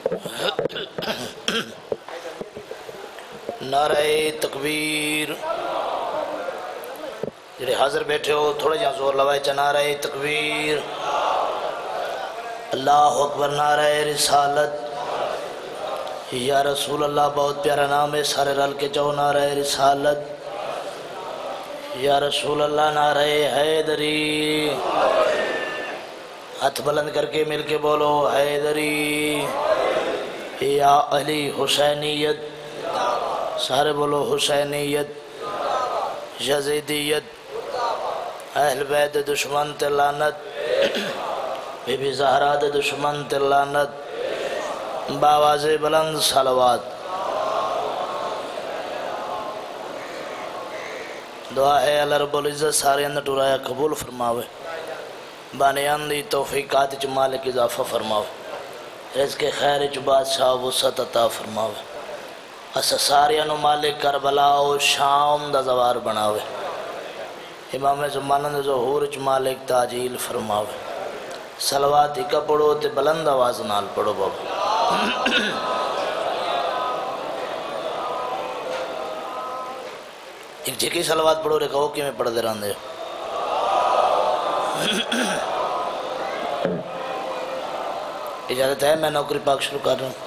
نعرہ تکبیر جڑے حاضر بیٹھے ہو تھوڑے جہاں زور لوائے چا نعرہ تکبیر اللہ اکبر نعرہ رسالت یا رسول اللہ بہت پیارا نام ہے سارے رل کے جاؤ نعرہ رسالت یا رسول اللہ نعرہ حیدری ہاتھ بلند کر کے مل کے بولو حیدری یا علی حسینیت سارے بولو حسینیت یزیدیت اہل بیت دشمن تے لعنت بی بی زہرا دے دشمن تے لعنت باواز بلند صلوات دعا ہے اللہ رب العزت سارے اندر ٹورایا قبول فرماوے بانیان دی توفیقات چ مالک اضافہ فرماوے رزق خیر چ بادشاہ وسعت عطا فرماوے اسا ساریانو مالک کربلا و شام دا زوار بناوے امام زمانہ دے ظہور چ مالک تاجیل فرماوے صلوات ہی کا پڑھو تے بلند آواز نال پڑھو بابا ایک جھکی صلوات پڑھو رے کہو کہ میں پڑھ دے رہاں دے اجازت ہے میں نوکری پاک شروع کر رہا ہوں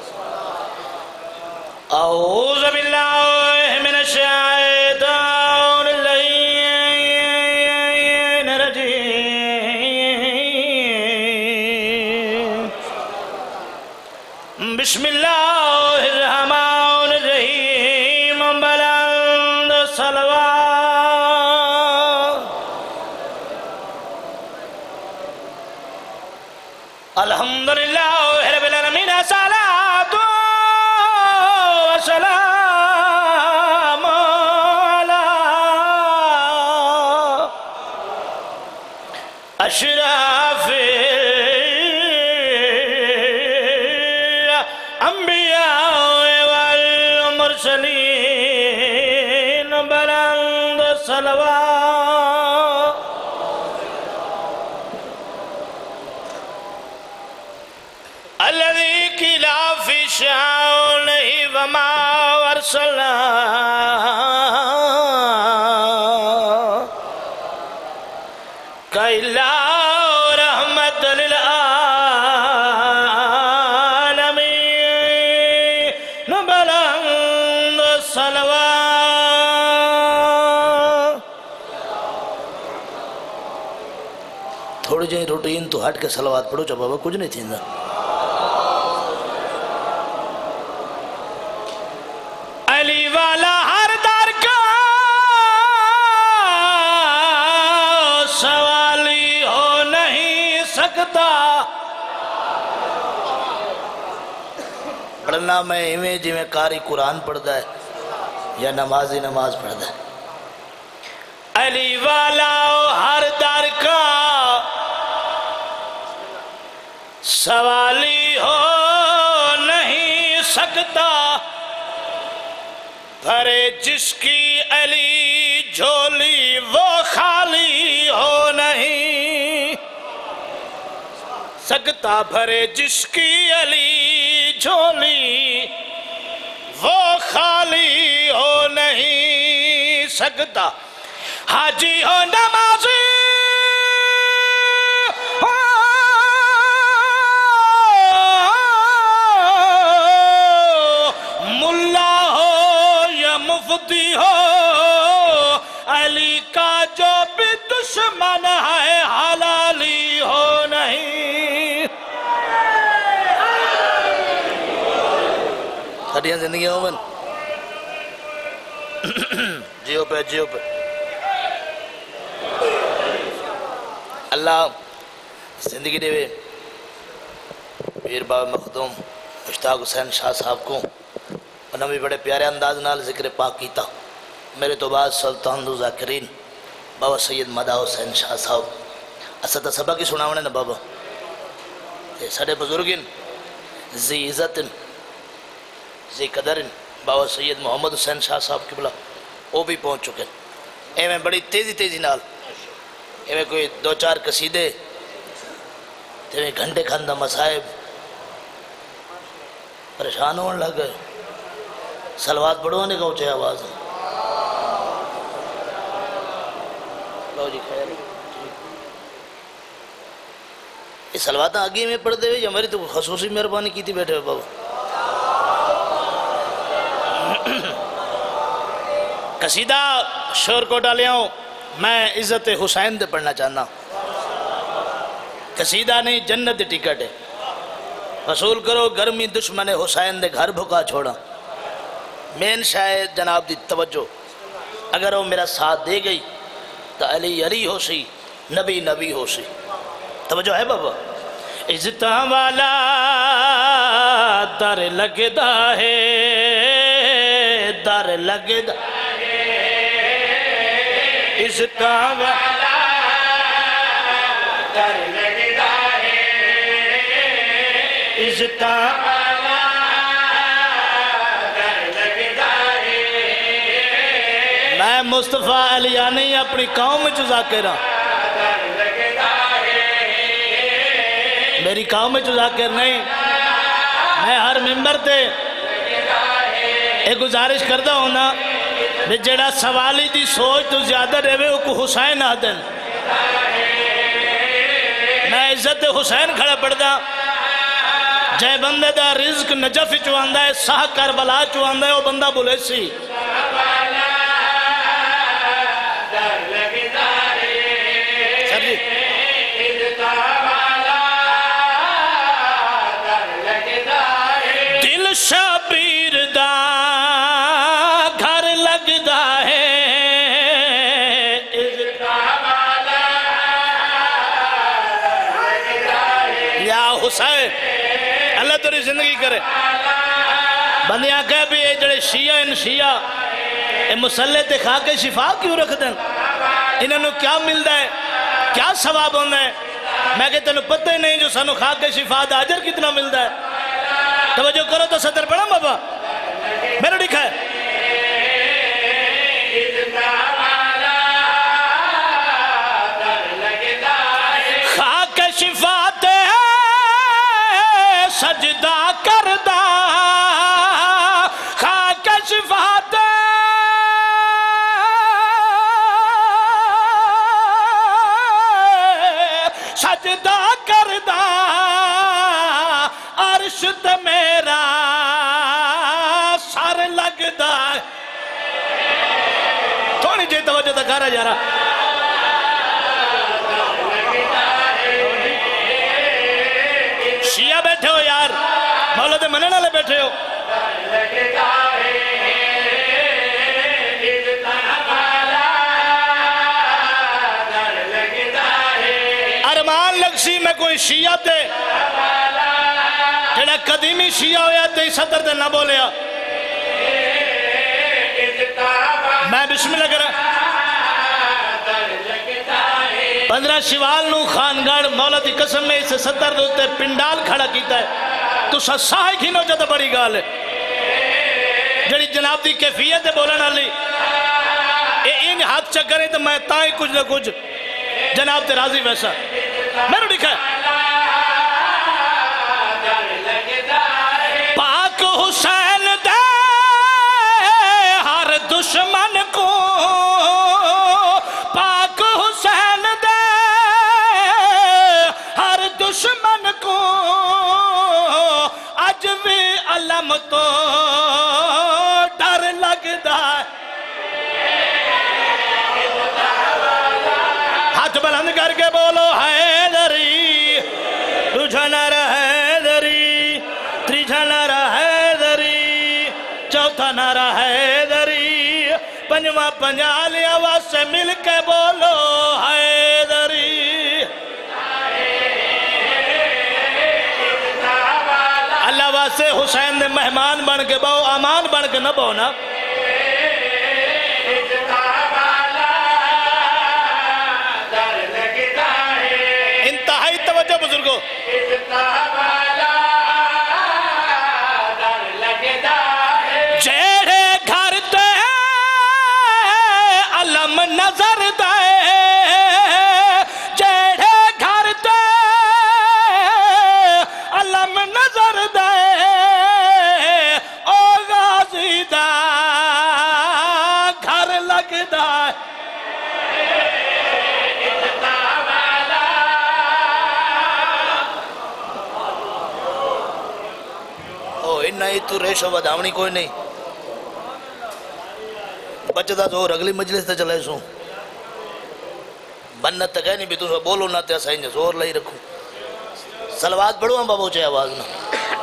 اعوذ باللہ من الشیطان اللعین الرجیم بسم اللہ الرحمن الرحیم بلند صلوات الحمدللہ رب العالمین صلاۃ وسلام علی اشرف الانبیاء والمرسلین بلند صلوات الذي كلا في شأنه وما أرسلناك إلا رحمة للعالمين بلند صلوات تھوڑی جہی روٹین تو ہٹ کے صلوات پڑھو جب بابا کچھ نہیں تھی نا علی والا ہر در کا سوالی ہو نہیں سکتا پڑھنا میں ایویں جی میں قاری قرآن پڑھتا ہے یا نمازی نماز پڑھتا ہے علی والا ہر در کا سوالی ہو نہیں سکتا بھرے جس کی علی جھولی وہ خالی ہو نہیں سکتا بھرے جس کی علی جھولی وہ خالی ہو نہیں سکتا حاجی ہو نمازی ملا ہو یا مفتی ہو علی کا جو بھی دشمن ہے حلالی ہو نہیں ہڈیاں زندگی ہو من جیو پہ جیو پہ اللہ زندگی دے وے پیر بابا مخدوم مشتاق حسین شاہ صاحب کو انہوں بھی بڑے پیارے انداز نال ذکر پاک کیتا میرے تو بعد سلطان دو ذاکرین بابا سید مدہ حسین شاہ صاحب اسد سبق کی سناونے نا بابا ساڑھے بزرگین زی عزتن زی قدرن بابا سید محمد حسین شاہ صاحب کی بلا وہ بھی پہنچ چکے اے میں بڑی تیزی نال اے میں کوئی دو چار قصیدے تے میں گھنٹے کھاندہ مسائب پریشان ہونے لگ گئے سلوات پڑھو نے کہا اونچی آواز ہے لو جی خیر یہ سلوات آگے میں پڑھ دے ہوئے ہماری تو خصوصی مہربانی کی تھی بیٹھے ہوئے بابا قصیدہ شور کو ڈالیاں میں عزت حسین دے پڑھنا چاہنا قصیدہ نہیں جنت ٹکٹ ہے وصول کرو گرمی دشمن حسین دے گھر بھکا چھوڑا مین شاید جناب دی توجہ اگر وہ میرا ساتھ دے گئی تو علی علی ہو سی نبی نبی ہو سی توجہ ہے بابا عزت والا در لگدا ہے در لگدا عزت والا در لگدا ہے عزت والا در لگدا ہے میں مصطفیٰ علیانی اپنی قوم میں ذاکر ہوں میری قوم میں ذاکر نہیں میں ہر ممبر تے ایک گزارش کرتا ہوں نا میں جڑا سوالی دی سوچ تو زیادہ رہے وہ کو حسین آدن میں عزت حسین کھڑا پڑتا جائے بندے دا رزق نجف چواندہ ہے ساہ کربلا چواندہ ہے وہ بندہ بولے سی سر جی دل شبیر دا گھر لگدا ہے یا حسین اللہ تیری زندگی کرے بندیاں کہے بھی یہ جڑے شیعہ ان شیعہ اے مسلح تے کھا کے شفا کیوں رکھ دیں انہوں کیا ملتا ہے کیا ثواب ہونا ہے میں کہتے ہیں پتہ ہی نہیں جو سانو کھا کے شفا دا اجر کتنا ملتا ہے توجہ کرو تو صدر پڑھا بابا میرے لکھا ہے خاک شفاعت سجدہ کردہ خاک شفاعت سجدہ کردہ عرش تے میرا سر لگدا ہے تھوڑی جی توجہ تک آ رہا جا رہا شیعہ بیٹھے ہو یار مولد منن والے بیٹھے ہو ارمان لگسی میں کوئی شیعہ تے جڑا قدیمی شیعہ ہویا تے صدر دے نہ بولیا میں بسم اللہ کرا 15 شوال نو خانگڑ مولا دی قسم میں اسے صدر دوتے پنڈال کھڑا کیتا ہے تو ساہی کھینو جاتا بڑی گال ہے جڑی جناب دی کیفیت ہے بولنا لی ان ہاتھ چکریں تو میں تائیں کچھ نہ کچھ جناب تے راضی ویسا میں نے لکھا ہے پاک حسین دے ہر دشمن کو پاک حسین دے ہر دشمن کو اج بھی علم تو ڈر لگدا ہے ہاتھ بلند کر کے بولو حیدری تجھا نعرہ حیدری تیجھا نعرہ حیدری چوتھا نعرہ حیدری پنجواں پنجالی آواز سے مل کے بولو حیدری اللہ واسے حسین نے مہمان بن کے بہو امان بن کے نہ بہو نا انتہائی توجہ بزرگوں جیڑے گھر تے علم نظر دے جیڑے گھر تے علم نظر دے انہا ہی تو ریشو بداونی کوئی نہیں بچتا زور اگلی مجلس تے چلے سوں بنت تک ہے نہیں بھی تو بولو نہ تے سائیں زور لئی رکھوں سلوات پڑھو ہم بابو چاہے آواز نہ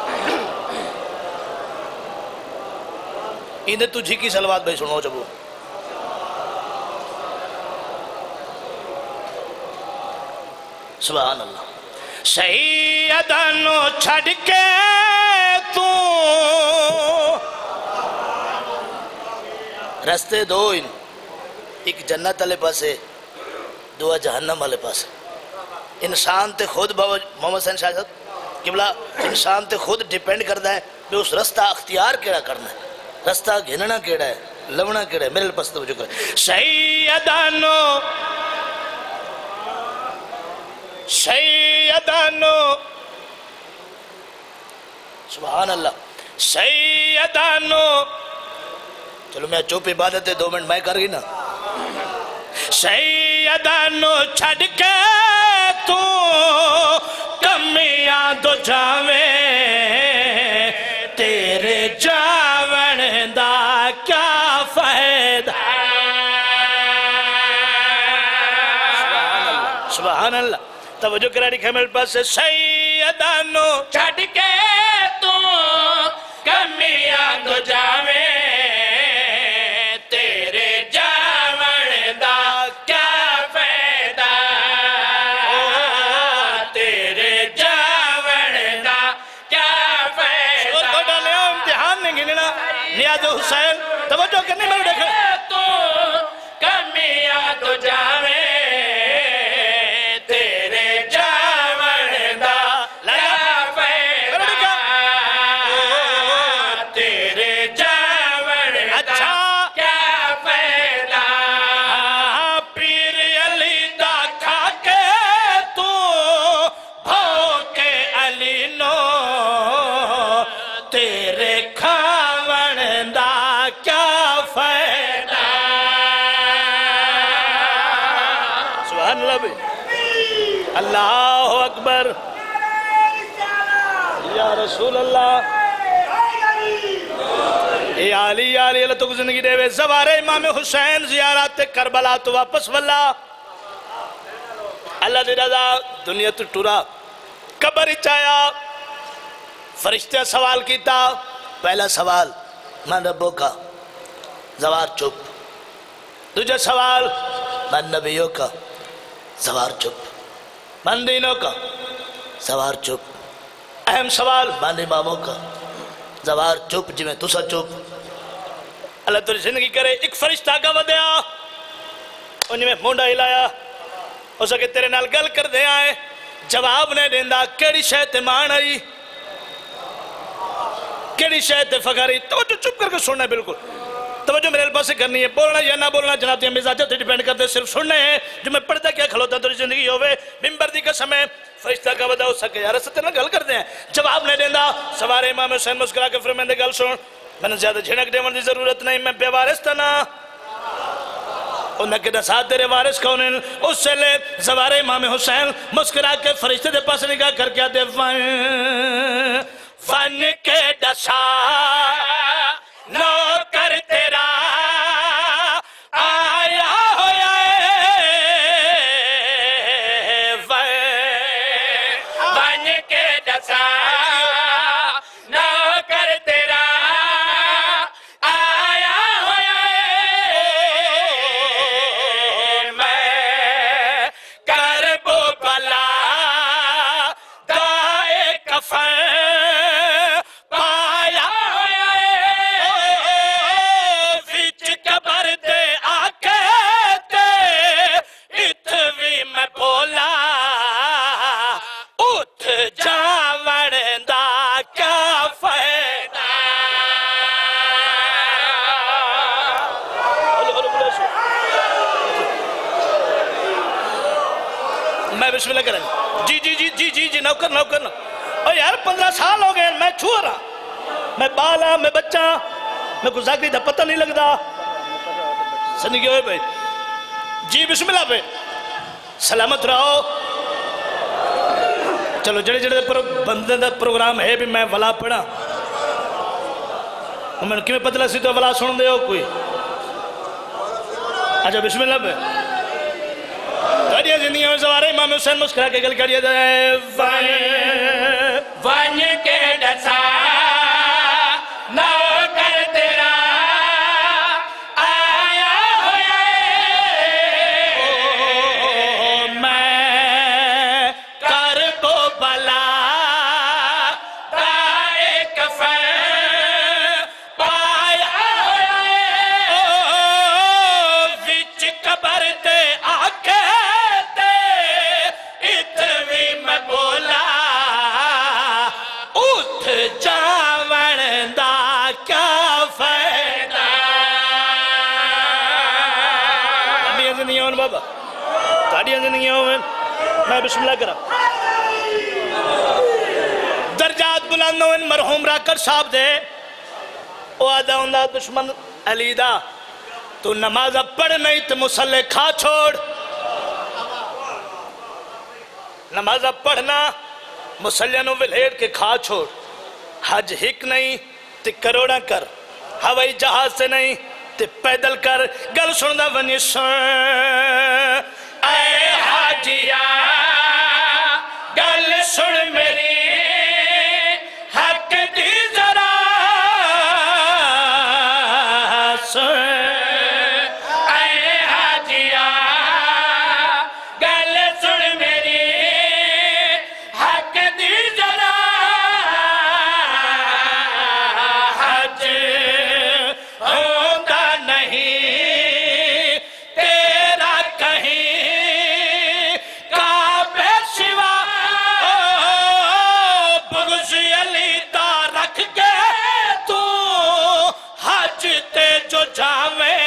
انہیں تجھی کی سلوات بھائی سنو چبو سبحان اللہ سیدانو چھڑ کے تو رستے دو ان ایک جنت والے پاسے دو جہنم والے پاسے انسان تے خود محمد حسین شاہ صاحب قبلہ انسان تے خود ڈیپینڈ کرتا ہے کہ اس رستہ اختیار کیڑا کرنا ہے رستہ گھننا کیڑا ہے لونا کیڑا ہے میرے پاس توجہ کرے سیدانو سبحان اللہ سیدانو چلو میں چوپ عبادت ہے 2 منٹ میں کر گئی نا سیدانو چھڑ کے تو کمیاں دو جاویں تیرے جاون دا کیا فائدہ سبحان اللہ توجہ کرا رکھا میرے پاس سے سیدانو چھڑ کے تو کمیاں دو جاویں نیاز حسین توجہ کرنے میں دیکھیں تو کمیاں تو جاویں تیرے جاون دا لگا فائدہ تیرے جاون دا کیا فائدہ پیر علی دا کھا کے تو بھوکے علی نو تیرے اللہ اکبر یا رسول اللہ یا علی اللہ تو زندگی دے وے زوار امام حسین زیارات کربلا تو واپس واللہ اللہ دے رضا دنیا تو ٹورا قبر چایا فرشتہ سوال کیتا پہلا سوال من ربوں کا زوار چپ دوجہ سوال من نبیوں کا زوار چپ من دینوں کا زوار چپ اہم سوال من اماموں کا زوار چپ جی میں تسا چپ اللہ تری زندگی کرے ایک فرشتہ کا ودیا انہیں میں مونڈا ہلایا ہو سکے تیرے نال گل کر دے آئے جواب نے دیندہ کیڑی شہت مان آئی کیڑی شہت فخر آئی توجہ چپ کر کے سننا ہے بالکل توجہ میرے الباس سے کرنی ہے بولنا یا نہ بولنا جناب دیاں مزاجہ تے ڈیپینڈ کرتے صرف سننے ہیں جو میں پڑھتا کیا کھلوتا تو زندگی ہوئے ممبر دی قسم ہے فرشتہ کا ودا ہو سکے یا رستے نہ گل کر دیں جواب نہیں دیندہ سوار امام حسین مسکرا کے فرمیندے گل سن میں نے زیادہ جھنک دیون دی ضرورت نہیں میں بے وارث تھا نا انہاں کے نسات تیرے وارث کون ہیں اس سے لے سوار امام حسین مسکرا کے فرشتے دے پاس نگاہ کر کے دے فن کے ڈسا نو کر تیرا آیا ہویا فن کے ڈسا نو کر تیرا آیا ہویا میں کرب بلا دائے کفن میں بسم اللہ کریں جی نوکر اور یار 15 سال ہو گئے میں چھو رہا میں بالا میں بچہ میں کو زاگری دا پتہ نہیں لگ دا زندگی ہوئے بھائی جی بسم اللہ پہ سلامت رہو چلو جڑے بندے دا پروگرام ہے بھی میں ولا پڑھا میں نے کیوں پتلا سی تو بلا سن دے ہو کوئی اچھا بسم اللہ پہ تاڑیاں زندگیوں میں سوارے امام حسین مسکرا کے گل کریے دے ون کے ڈسا نو کر تیرا آیا ہویا میں کر کو بلا تا ایک فر پایا ہویا وچ قبر تے آکے تے اتوی میں بولا اٹھ جاون دا کیا فائدہ تاڑیاں زندگیوں میں بابا تاڑیاں زندگیوں میں میں بسم اللہ کرا درجات بلندوں ان مرحوم راکر صاحب دے او آدھا ہندہ دشمن علی دا تو نماز پڑھ نہیں تو مسلح کھا چھوڑ نماز پڑھنا مسلح نو ولھیڑ کے کھا چھوڑ حج ہک نہیں تے کروڑا کر ہوائی جہاز سے نہیں تے پیدل کر گل سندہ ونی سن اے حاجیا گل سن میری حق دی ذرا سن اے حاجیا گل سن میری حق دی ذرا حج ہوتا نہیں تیرا کہیں کعبے سوا بغض علی تا رکھ کے تو حج تے جو جاویں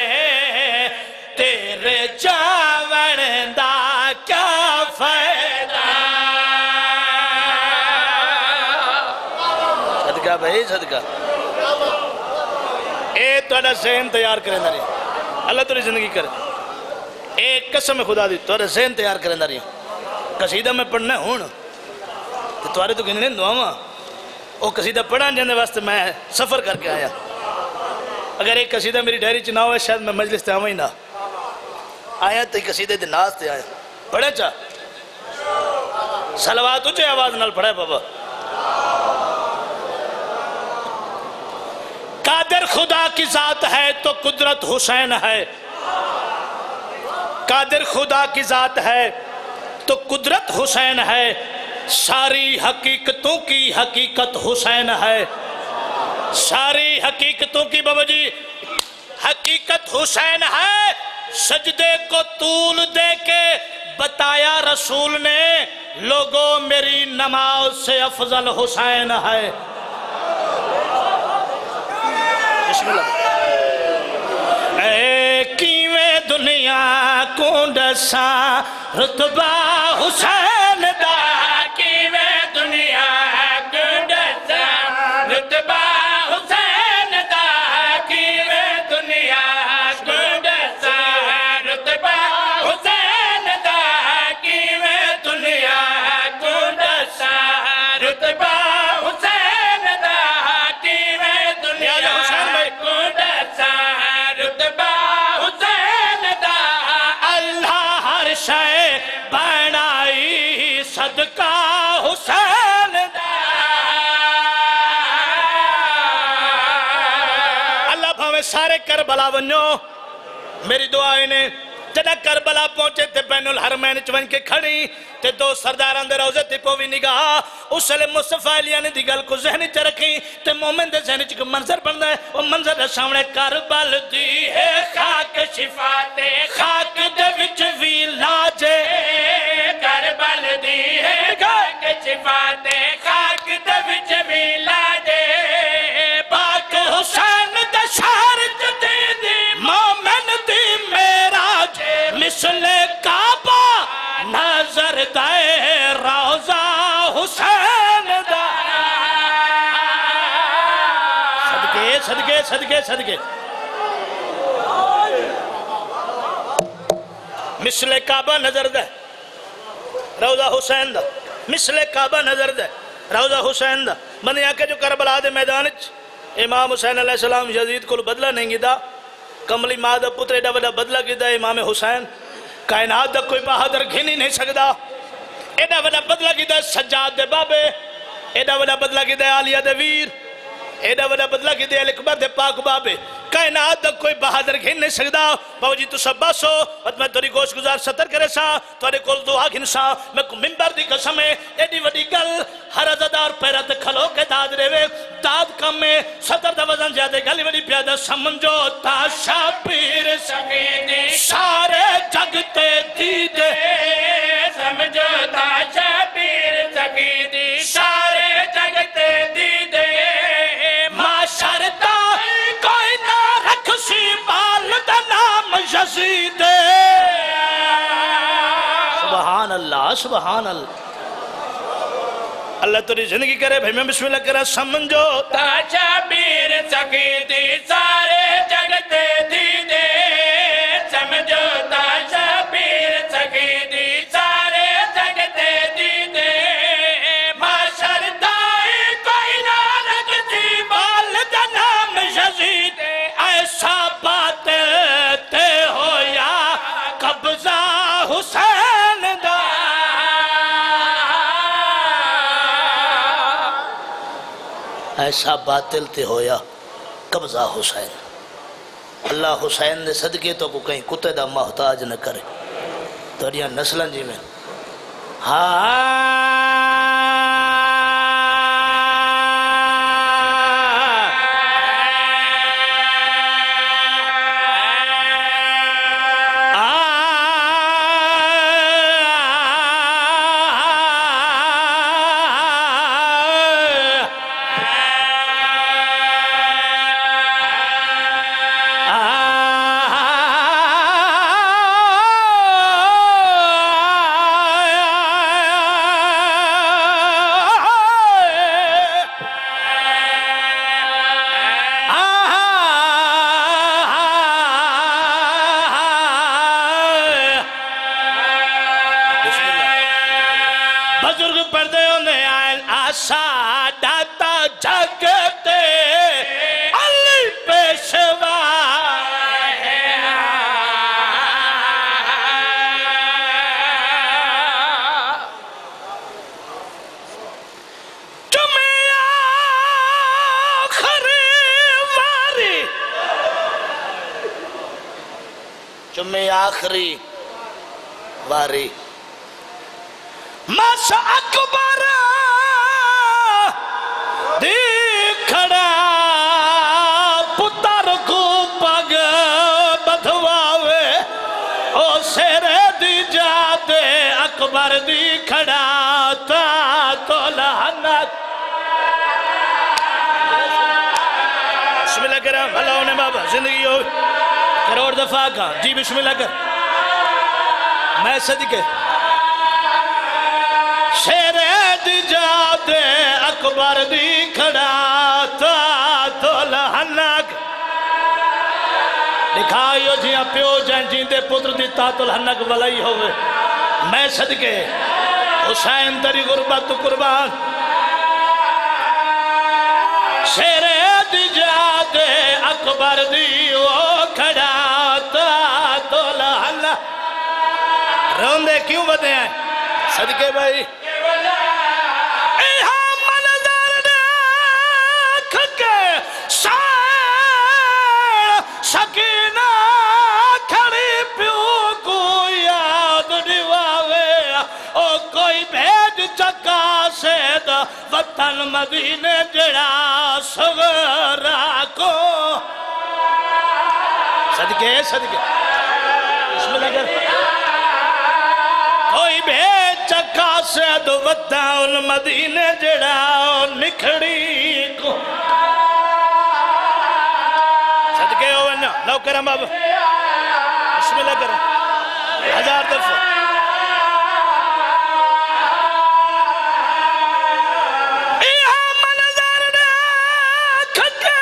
تیرے جاون دا کیا فائدہ صدقہ بھائی صدقہ اے توڑا ذہن تیار کریں داری اللہ توڑی زندگی کرے ایک قسم خدا دی توڑا ذہن تیار کریں داری قصیدہ میں پڑھنا ہون تو توڑے تو گننے دعا ماں وہ قصیدہ پڑھا جانے واسطے میں سفر کر کے آیا اگر ایک قصیدہ میری ڈائری چناؤ ہے شاید میں مجلس تے آویں نہ آیا تو قصیدہ دے ناز تے آیا پڑھے چاہ صلوات اچھے آواز نال پڑھے بابا قادر خدا کی ذات ہے تو قدرت حسین ہے قادر خدا کی ذات ہے تو قدرت حسین ہے ساری حقیقتوں کی حقیقت حسین ہے ساری حقیقتوں کی بابا جی حقیقت حسین ہے سجدے کو طول دے کے بتایا رسول نے لوگوں میری نماز سے افضل حسین ہے بسم اللہ اے کیویں دنیا کو ڈسا رتبہ حسین دا کیویں دنیا کو ڈسا رتبہ حسین دا کیویں دنیا کو ڈسا رتبہ حسین دا کیویں دنیا کو ڈسا رتبہ حسین دا کیویں دنیا کو ڈسا رتبہ حسین دا اللہ ہر شے بنائی صدقہ حسین دا اللہ بھاوے سارے کربلا ونجو میری دعائیں نے جدہ کربلا پہنچے تے بین الحرمین چون کے کھڑی تے دو سرداران دے روزے تے پوی نگاہ اس لئے مصطفیٰ علیہ نے دی گل کو ذہنی چرکھی تے مومن دے ذہنی چکو منظر بندہ ہے وہ منظر سامنے کربل دی ہے خاک شفاعت خاک دے وچ وی لاجے کربل دی ہے خاک شفاعت خاک دے وچ بھی لاجے پاک حسین دے شہر جدی دی مومن دی میراج مثل کعبہ نظر دے روزہ حسین دا صدقے صدقے صدقے صدقے مثل کعبہ نظر دے روزہ حسین دا مثل کعبہ نظر دے روزہ حسین دا بندے آکے جو کربلا دے میدان امام حسین علیہ السلام یزید کو بدلہ نہیں گیدا کملی ماں دا پتر ایڈا وڈا بدلہ گیدا امام حسین کائنات دا کوئی بہادر گھن ہی نہیں سکدا ایڈا وڈا بدلہ گیدا سجاد دے بابے ایڈا وڈا بدلہ گیدا عالیہ دے ویر ایڈا وڈا بدلہ گیدا اکبر دے پاک بابے کائنات دا کوئی بہادر گھن نہیں سکدا باو جی تو سب باسو اور میں توری گوش گزار ستر کرے سا توری کول دعا گھن سا میں کو منبر دی قسم ہے ایڈی وڈی گل ہر ازادار پیرات کھلو کے داد رہے داد کم میں ستر دا وزن زیادہ گلی وڈی پیادہ سمجھو تا شبیر سمیدی سارے جگتے دیدے سمجھو تا شبیر سمیدی سارے جگتے دیدے معاشرتا کوئی نہ رکھ سی بال دا نام یزید سبحان اللہ سبحان اللہ اللہ تری زندگی کرے بھائی میں بسم اللہ کرا سمجھو تا شبیر سمیدی سارے جگتے دیدے سمجھو تا شبیر سمیدی سارے جگتے دیدے معاشر دائی کوئی نہ رکھتی بال دا نام یزید ایسا بات تے ہویا قبضہ حسین دا ایسا باطل تے ہویا قبضہ حسین اللہ حسین نے صدقے تو کو کہیں کتے دا محتاج نہ کرے تو یہ نسلن جی میں بزرگ پردے انہیں آئین آساداتا جگتے علی پیشوا جمعی آخری واری جمعی آخری واری مس اکبر دی کھڑا پتر کو پگ بدھواوے او سیرے دی جاتے اکبر دی کھڑا تا تو لعنت بسم اللہ کرام اللہ انہیں بابا زندگی ہو کروڑ دفعہ کا جی بسم اللہ کر میں صدقے شیرے دی جاتے اکبر دی کھڑا تا تو لہنک دکھائیو جیاں پیو جائیں جیندے پتر دی تا تو لہنک ولائی ہوئے میں صدقے حسین تری غربت قربان شیرے دی جاتے اکبر دی وہ کھڑا تا تو لہنک روندے کیوں بدے ہیں صدقے بھائی سکینہ کھڑی پیو کو یاد دیواوے او کوئی بھیج چکا سے دا وطن مدینے جڑا سغرا کو صدقے صدقے بسم اللہ کر کوئی بھیج چکا سے دا وطن مدینے جڑا نکھڑی کو صدقے ہو ونیا لو کرم بابا بسم اللہ کرم ہزار دفعہ ایہا منظر دیکھ کے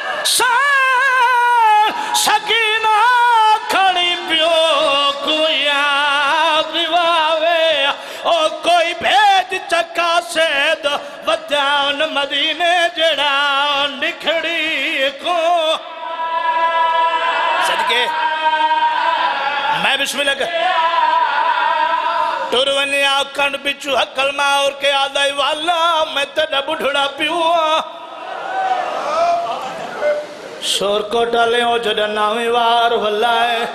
سکینہ کھڑی پیو کو یاد دیواوے او کوئی بھیج چکا سے دو ودیان مدینے جڑا کھڑی کو صدقے میں بسم اللہ کر ٹور ونیا کنڈ بچو حقل ماور کے آدھائی والا میں تیڑا بڑھڑا پیوا شور کو ٹالے ہو جڑا نامی وار واللہ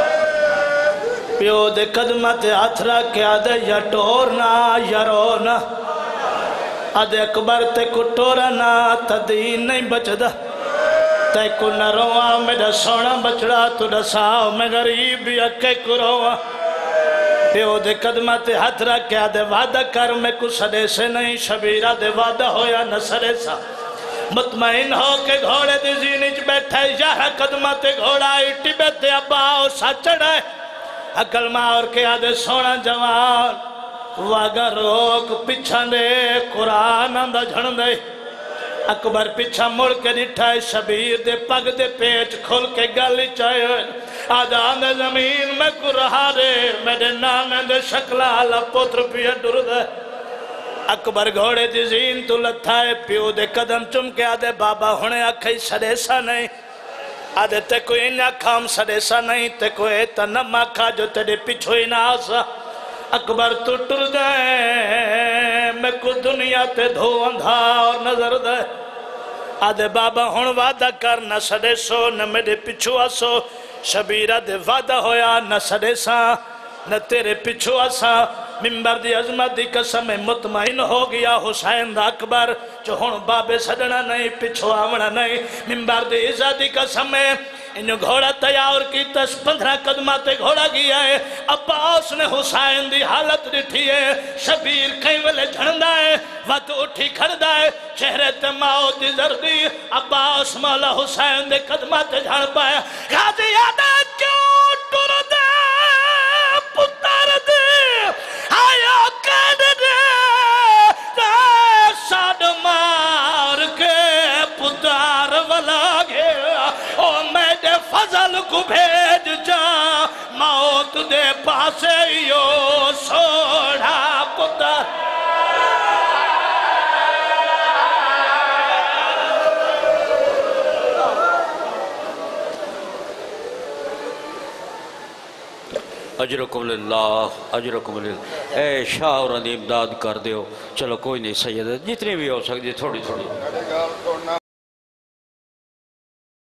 پیو دے قدمت ہاتھ رکھ کے آدھے یا ٹورنا یا رونا آدھے اکبر تے کو ٹورنا تدین نہیں بچدا تے کو نہ رواں میرا سونا بچڑا تو رساؤ میں غریب یکے کو رواں پیو دے قدمت ہاتھ رکھ کے آدھے وعدہ کر میں کو سڑے سے نہیں شبیرہ دے وعدہ ہویا نہ سڑے سا مطمئن ہو کے گھوڑے دی زینج بیٹھے یہاں قدمت گھوڑا اٹی بیٹھے اباؤ سا چڑھائے عقل ماور کے آدھے سونا جوان واگا روک پچھا دے قرآن اندھا جھڑ دے اکبر پچھا مڑ کے دٹھائے شبیر دے پگ دے پیچ کھل کے گالی چاہے آدھا آندھے زمین میں کو رہا دے میرے نانے دے شکلہ اللہ پتر پیا ڈر دے اکبر گھوڑے دی زین تو لتھائے پیو دے قدم چم کے آدھے بابا ہونے آکھائی سڑے سا نہیں آدھے تے کوئی انہا کام سڑے سا نہیں تے کوئی تنم آکھا جو تیرے پچھوئی نہ آسا اکبر تو ٹر دے میں کو دنیا تے دھو اندھا اور نظر دے آدھے بابا ہون وعدہ کر نہ سڑے سو نہ میرے پچھو آسو شبیرہ دے وعدہ ہویا نہ سڑے سا نہ تیرے پچھو آسا ممبر دی عظمت دی قسم مطمئن ہو گیا حسین دا اکبر جو ہون بابے سڑنا نہیں پچھو آونا نہیں ممبر دی عزت دی قسم انہوں گھوڑا تیار کی 10-15 قدمات گھوڑا گیا ہے عباس نے حسین دی حالت ڈٹھی ہے شبیر کہیں والے جھڑنا ہے وقت اٹھی کھڑا ہے چہرے تے ماؤ دی زردی عباس مولا حسین دے قدمات جھڑ پایا غازی آدھا کیوں ٹر دے پتر دے آیا کہہ دے ساڑ مار کے پتار والا گیا او میرے فضل کو بھیج جا موت دے پاسے یو سوڑا پتر اجرکم للہ اجرکم للہ اے شاہ اور امداد کر دیو چلو کوئی نہیں سید جتنی بھی ہو سکتی تھوڑی تھوڑی